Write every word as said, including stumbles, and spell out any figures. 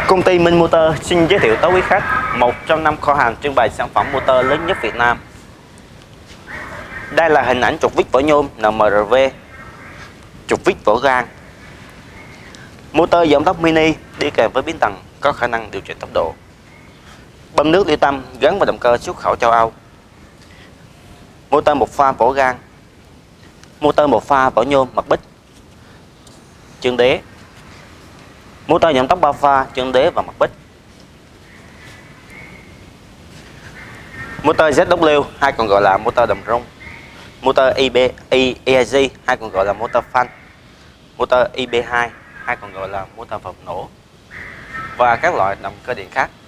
Công ty Minh Motor xin giới thiệu tới quý khách một trong năm kho hàng trưng bày sản phẩm motor lớn nhất Việt Nam. Đây là hình ảnh trục vít vỏ nhôm en em rờ vê, trục vít vỏ gang. Motor giảm tốc mini đi kèm với biến tầng có khả năng điều chỉnh tốc độ. Bơm nước ly tâm gắn vào động cơ xuất khẩu châu Âu. Motor một pha vỏ gang. Motor một pha vỏ nhôm mặt bích, chân đế. Motor giảm tốc ba pha, chân đế và mặt bích. Motor Z W hay còn gọi là motor đầm rung. Motor E B E I G hay còn gọi là motor phanh. Motor E B hai hay còn gọi là motor vật nổ. Và các loại động cơ điện khác.